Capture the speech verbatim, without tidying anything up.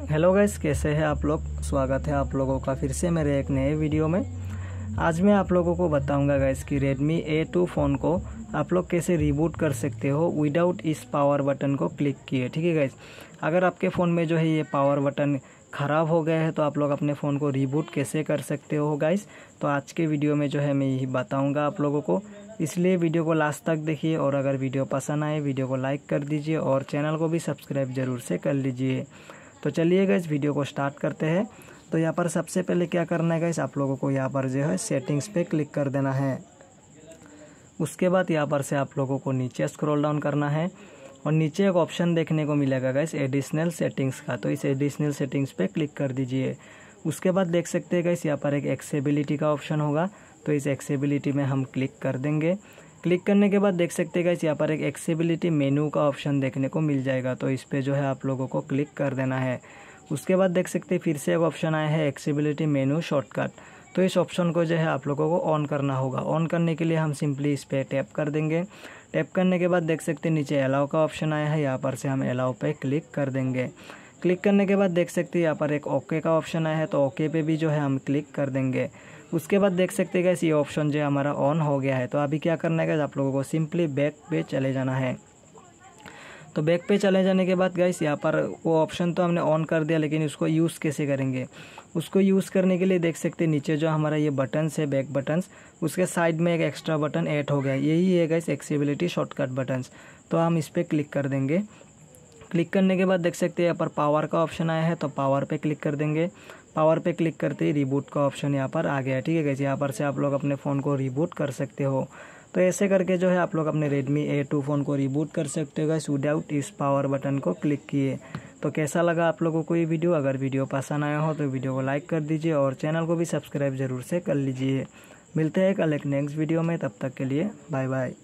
Hello guys, कैसे हैं आप लोग। स्वागत है आप लोगों का फिर से मेरे एक नए वीडियो में। आज मैं आप लोगों को बताऊंगा गाइस कि Redmi ए टू फ़ोन को आप लोग कैसे रिबूट कर सकते हो विदाउट इस पावर बटन को क्लिक किए। ठीक है गाइस, अगर आपके फ़ोन में जो है ये पावर बटन ख़राब हो गया है तो आप लोग अपने फ़ोन को रिबूट कैसे कर सकते हो गाइस। तो आज के वीडियो में जो है मैं यही बताऊँगा आप लोगों को, इसलिए वीडियो को लास्ट तक देखिए। और अगर वीडियो पसंद आए वीडियो को लाइक कर दीजिए और चैनल को भी सब्सक्राइब ज़रूर से कर लीजिए। तो चलिए गाइस वीडियो को स्टार्ट करते हैं। तो यहाँ पर सबसे पहले क्या करना है गाइस, आप लोगों को यहाँ पर जो है सेटिंग्स पे क्लिक कर देना है। उसके बाद यहाँ पर से आप लोगों को नीचे स्क्रॉल डाउन करना है और नीचे एक ऑप्शन देखने को मिलेगा गाइस एडिशनल सेटिंग्स का। तो इस एडिशनल सेटिंग्स पे क्लिक कर दीजिए। उसके बाद देख सकते हैं गाइस यहाँ पर एक एक्सेबिलिटी का ऑप्शन होगा, तो इस एक्सेबिलिटी में हम क्लिक कर देंगे। क्लिक करने के बाद देख सकते हैं गाइस यहाँ पर एक एक्सेबिलिटी मेनू का ऑप्शन देखने को मिल जाएगा, तो इस पे जो है आप लोगों को क्लिक कर देना है। उसके बाद देख सकते हैं फिर से एक ऑप्शन आया है एक्सेबिलिटी मेनू शॉर्टकट, तो इस ऑप्शन को जो है आप लोगों को ऑन करना होगा। ऑन करने के लिए हम सिंपली इस पर टैप कर देंगे। टैप करने के बाद देख सकते हैं नीचे अलाउ का ऑप्शन आया है, यहाँ पर से हम अलाउ पे क्लिक कर देंगे। क्लिक करने के बाद देख सकते हैं यहाँ पर एक ओके का ऑप्शन आया है, तो ओके पे भी जो है हम क्लिक कर देंगे। उसके बाद देख सकते हैं गाइस ये ऑप्शन जो है हमारा ऑन हो गया है। तो अभी क्या करना है गाइस, आप लोगों को सिंपली बैक पे चले जाना है। तो बैक पे चले जाने के बाद गाइस यहाँ पर वो ऑप्शन तो हमने ऑन कर दिया, लेकिन उसको यूज़ कैसे करेंगे। उसको यूज़ करने के लिए देख सकते हैं नीचे जो हमारा ये बटन्स है बैक बटन्स, उसके साइड में एक एक्स्ट्रा बटन ऐड हो गया, यही है गाइस एक्सेबिलिटी शॉर्टकट बटन्स। तो हम इस पर क्लिक कर देंगे। क्लिक करने के बाद देख सकते हैं यहाँ पर पावर का ऑप्शन आया है, तो पावर पे क्लिक कर देंगे। पावर पे क्लिक करते ही रिबूट का ऑप्शन यहाँ पर आ गया। ठीक है गाइस, यहाँ पर से आप लोग अपने फ़ोन को रिबूट कर सकते हो। तो ऐसे करके जो है आप लोग अपने Redmi ए टू फ़ोन को रिबूट कर सकते हो गाइस विदाउट इस पावर बटन को क्लिक किए। तो कैसा लगा आप लोगों को ये वीडियो। अगर वीडियो पसंद आया हो तो वीडियो को लाइक कर दीजिए और चैनल को भी सब्सक्राइब ज़रूर से कर लीजिए। मिलते हैं कल एक नेक्स्ट वीडियो में, तब तक के लिए बाय बाय।